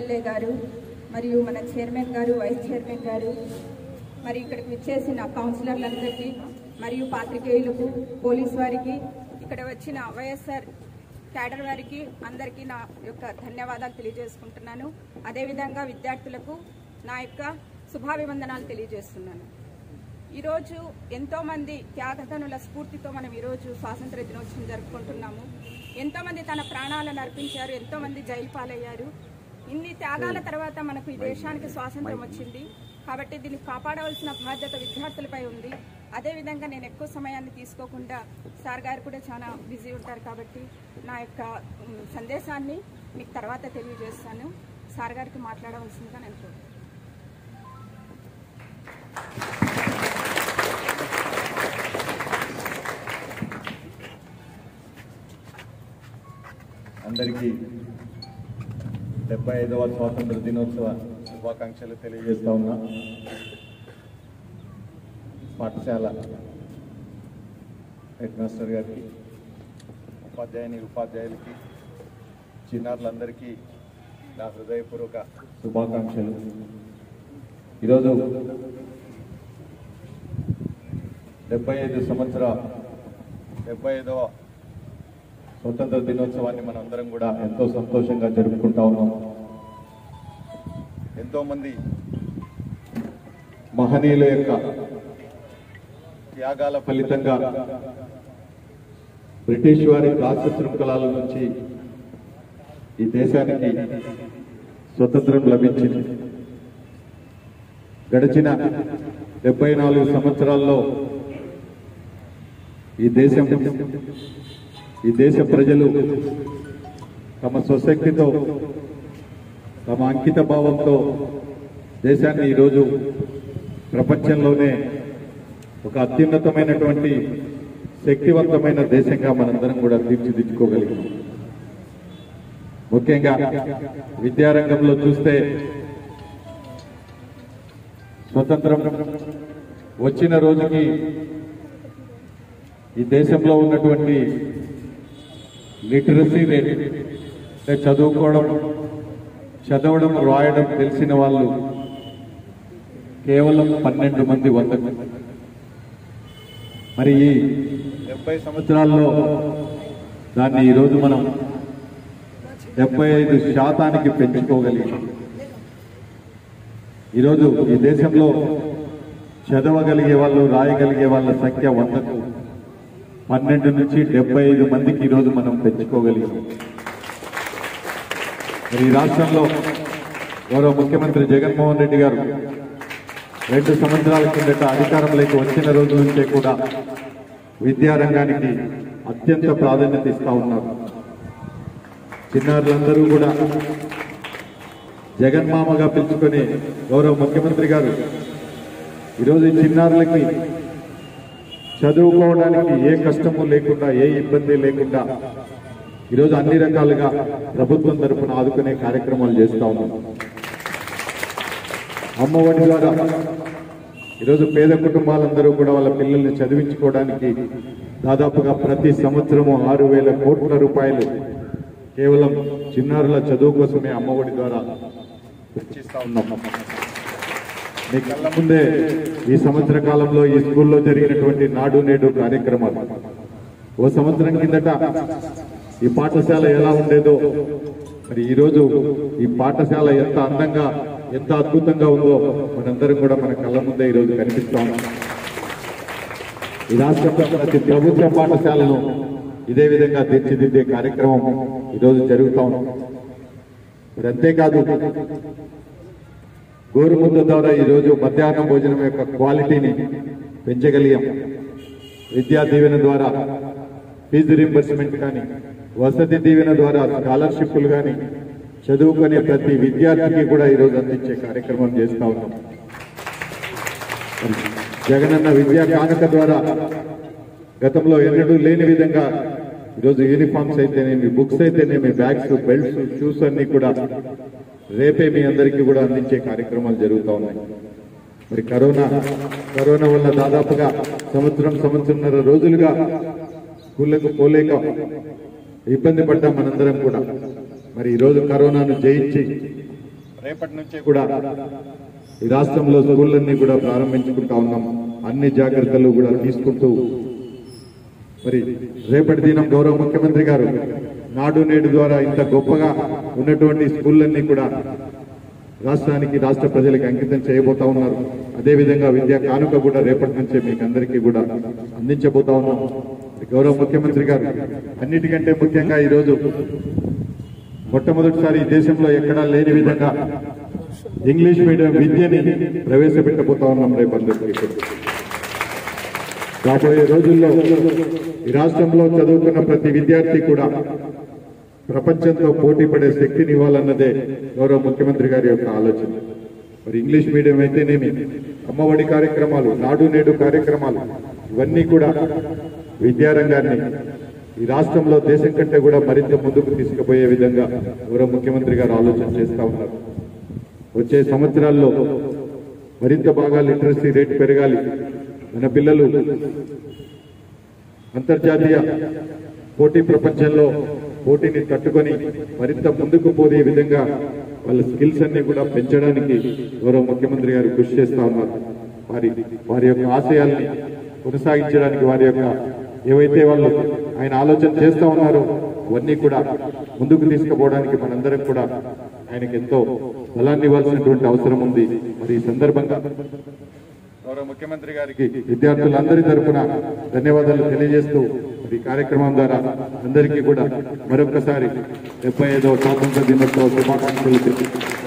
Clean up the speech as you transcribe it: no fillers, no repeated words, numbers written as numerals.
MLA గారు మరియు మన చైర్మన్ గారు, వైస్ చైర్మన్ గారు, మరి ఇక్కడికి విచ్చేసిన కౌన్సిలర్లందరికీ మరియు పాత్రికేయులకు, పోలీస్ వారికి, ఇక్కడ వచ్చిన వైఎస్ఆర్ క్యాడర్ వారికి అందరికీ నా యొక్క ధన్యవాదాలు తెలియజేసుకుంటున్నాను. అదేవిధంగా విద్యార్థులకు నా యొక్క శుభాభివందనాలు తెలియజేస్తున్నాను. ఈరోజు ఎంతోమంది త్యాగధనుల స్ఫూర్తితో మనం ఈరోజు స్వాతంత్ర దినోత్సవం జరుపుకుంటున్నాము. ఎంతోమంది తన ప్రాణాలను అర్పించారు, ఎంతోమంది జైలు పాలయ్యారు. ఇన్ని త్యాగాల తర్వాత మనకు ఈ దేశానికి స్వాతంత్రం వచ్చింది. కాబట్టి దీన్ని కాపాడవలసిన బాధ్యత విద్యార్థులపై ఉంది. అదేవిధంగా నేను ఎక్కువ సమయాన్ని తీసుకోకుండా, సార్ గారు కూడా చాలా బిజీ ఉంటారు కాబట్టి నా యొక్క సందేశాన్ని మీకు తర్వాత తెలియజేస్తాను. సార్ గారికి మాట్లాడవలసిందిగా నేను కోరుతున్నాను. అందరికీ 75వ స్వాతంత్ర దినోత్సవ శుభాకాంక్షలు తెలియజేస్తా ఉన్నా. పాఠశాల హెడ్ మాస్టర్ గారికి, ఉపాధ్యాయులకి, చిన్నారులందరికీ నా హృదయపూర్వక శుభాకాంక్షలు. ఈరోజు 75వ స్వతంత్ర దినోత్సవాన్ని మనం అందరం కూడా ఎంతో సంతోషంగా జరుపుకుంటా ఉన్నాం. ఎంతోమంది మహనీయుల యొక్క త్యాగాల ఫలితంగా బ్రిటిష్ వారి దాస్య శృంఖలాల నుంచి ఈ దేశానికి స్వతంత్రం లభించింది. గడిచిన 74 సంవత్సరాల్లో ఈ దేశ ప్రజలు తమ స్వశక్తితో, తమ అంకిత భావంతో దేశాన్ని ఈరోజు ప్రపంచంలోనే ఒక అత్యున్నతమైనటువంటి శక్తివంతమైన దేశంగా మనందరం కూడా తీర్చిదిద్దుకోగలిగాం. ముఖ్యంగా విద్యారంగంలో చూస్తే స్వతంత్రం వచ్చిన రోజుకి ఈ దేశంలో ఉన్నటువంటి లిటరసీ రేట్, అంటే చదవడం రాయడం తెలిసిన వాళ్ళు కేవలం 12 మంది 100. మరి ఈ 70 సంవత్సరాల్లో దాన్ని ఈరోజు మనం 75% పెంచుకోగలిగాం. ఈరోజు ఈ దేశంలో చదవగలిగే వాళ్ళు, రాయగలిగే వాళ్ళ సంఖ్య 100కు 12 నుంచి 75 మందికి ఈరోజు మనం పెంచుకోగలిగాం. మరి ఈ రాష్ట్రంలో గౌరవ ముఖ్యమంత్రి జగన్మోహన్ రెడ్డి గారు 2 సంవత్సరాల కిందట అధికారంలోకి వచ్చిన రోజు నుంచే కూడా విద్యారంగానికి అత్యంత ప్రాధాన్యత ఇస్తా ఉన్నారు. చిన్నారులందరూ కూడా జగన్మామగా పిలుచుకొని గౌరవ ముఖ్యమంత్రి గారు ఈరోజు ఈ చిన్నారులకి చదువుకోవడానికి ఏ కష్టము లేకుండా, ఏ ఇబ్బంది లేకుండా ఈరోజు అన్ని రకాలుగా ప్రభుత్వం తరఫున ఆదుకునే కార్యక్రమాలు చేస్తా ఉన్నాం. అమ్మఒడి ద్వారా ఈరోజు పేద కుటుంబాలందరూ కూడా వాళ్ళ పిల్లల్ని చదివించుకోవడానికి దాదాపుగా ప్రతి సంవత్సరము 6,000 కోట్ల రూపాయలు కేవలం చిన్నారుల చదువు కోసమే అమ్మఒడి ద్వారా వెచ్చిస్తా ఉన్నాం. మీ కళ్ళ ముందే ఈ సంవత్సర కాలంలో ఈ స్కూల్లో జరిగినటువంటి నాడు నేడు కార్యక్రమాలు, ఓ సంవత్సరం కిందట ఈ పాఠశాల ఎలా ఉండేదో మరి ఈరోజు ఈ పాఠశాల ఎంత అందంగా, ఎంత అద్భుతంగా ఉందో మనందరం కూడా మన కళ్ళ ముందే ఈరోజు కనిపిస్తా ఉన్నాం. ఈ రాష్ట్రంలో ప్రతి ప్రభుత్వ పాఠశాలను ఇదే విధంగా తీర్చిదిద్దే కార్యక్రమం ఈరోజు జరుగుతూ ఉంది. మరి అంతేకాదు, గోరుముద్ద ద్వారా ఈరోజు మధ్యాహ్న భోజనం యొక్క క్వాలిటీని పెంచగలిగాం. విద్యా దీవెన ద్వారా ఫీజు రీంబర్స్మెంట్ కానీ, వసతి దీవెన ద్వారా స్కాలర్షిప్లు కానీ చదువుకునే ప్రతి విద్యార్థికి కూడా ఈరోజు అందించే కార్యక్రమం చేస్తా ఉన్నాం. జగనన్న విద్యా కానుక ద్వారా గతంలో ఎన్నడూ లేని విధంగా ఈరోజు యూనిఫామ్స్ అయితేనేమి, బుక్స్ అయితేనేమి, బ్యాగ్స్, బెల్ట్స్, షూస్ అన్ని కూడా రేపే మీ అందరికీ కూడా అందించే కార్యక్రమాలు జరుగుతూ ఉన్నాయి. మరి కరోనా వల్ల దాదాపుగా సంవత్సరంన్నర రోజులుగా స్కూళ్లకు పోలేక ఇబ్బంది పడ్డాం మనందరం కూడా. మరి ఈరోజు కరోనాను జయించి రేపటి నుంచే కూడా ఈ రాష్ట్రంలో స్కూళ్ళన్నీ కూడా ప్రారంభించుకుంటా ఉన్నాం. అన్ని జాగ్రత్తలు కూడా తీసుకుంటూ మరి రేపటి దినం గౌరవ ముఖ్యమంత్రి గారు నాడు నేడు ద్వారా ఇంత గొప్పగా ఉన్నటువంటి స్కూళ్ళన్నీ కూడా రాష్ట్రానికి రాష్ట్ర ప్రజలకు అంకితం చేయబోతా ఉన్నారు. అదేవిధంగా విద్యా కానుక కూడా రేపటి నుంచే మీకు అందరికీ కూడా అందించబోతా ఉన్నాం. గౌరవ ముఖ్యమంత్రి గారు అన్నిటికంటే ముఖ్యంగా ఈరోజు మొట్టమొదటిసారి ఈ దేశంలో ఎక్కడా లేని విధంగా ఇంగ్లీష్ మీడియం విద్యని ప్రవేశపెట్టబోతా ఉన్నాం. రేపటి రాబోయే రోజుల్లో ఈ రాష్ట్రంలో చదువుకున్న ప్రతి విద్యార్థి కూడా ప్రపంచంతో పోటీ పడే శక్తిని ఇవ్వాలన్నదే గౌరవ ముఖ్యమంత్రి గారి యొక్క ఆలోచన. మరి ఇంగ్లీష్ మీడియం అయితేనేమి, అమ్మఒడి కార్యక్రమాలు, నాడు నేడు కార్యక్రమాలు, ఇవన్నీ కూడా విద్యారంగాన్ని ఈ రాష్ట్రంలో దేశం కంటే కూడా మరింత ముందుకు తీసుకుపోయే విధంగా గౌరవ ముఖ్యమంత్రి గారు ఆలోచన చేస్తా ఉన్నారు. వచ్చే సంవత్సరాల్లో మరింత బాగా లిటరసీ రేటు పెరగాలి. మన పిల్లలు అంతర్జాతీయ పోటీ ప్రపంచంలో పోటీని తట్టుకొని మరింత ముందుకు పోయే విధంగా వాళ్ళ స్కిల్స్ అన్ని కూడా పెంచడానికి గౌరవ ముఖ్యమంత్రి గారు కృషి చేస్తా ఉన్నారు. వారి యొక్క ఆశయాల్ని కొనసాగించడానికి, వారి యొక్క ఏవైతే వాళ్ళు ఆయన ఆలోచన చేస్తా ఉన్నారో అవన్నీ కూడా ముందుకు తీసుకుపోవడానికి మనందరం కూడా ఆయనకి ఎంతో బలాన్ని ఇవ్వాల్సినటువంటి అవసరం ఉంది. మరి ఈ సందర్భంగా గౌరవ ముఖ్యమంత్రి గారికి విద్యార్థులందరి తరఫున ధన్యవాదాలు తెలియజేస్తూ ఈ కార్యక్రమం ద్వారా అందరికీ కూడా మరొకసారి 75వ స్వాతంత్ర దినోత్సవ శుభాకాంక్షలు